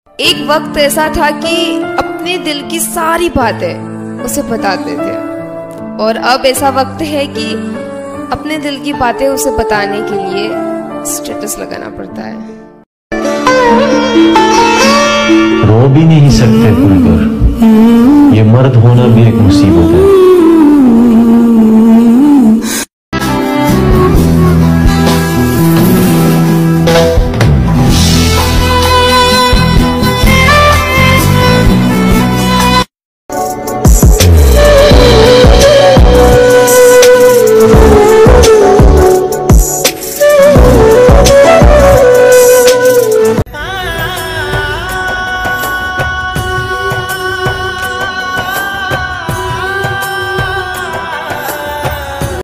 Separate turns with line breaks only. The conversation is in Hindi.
एक वक्त ऐसा था कि अपने दिल की सारी बातें उसे बताते थे, और अब ऐसा वक्त है कि अपने दिल की बातें उसे बताने के लिए स्टेटस लगाना पड़ता है।
रो भी नहीं सकते खुलकर, ये मर्द होना भी एक मुसीबत है।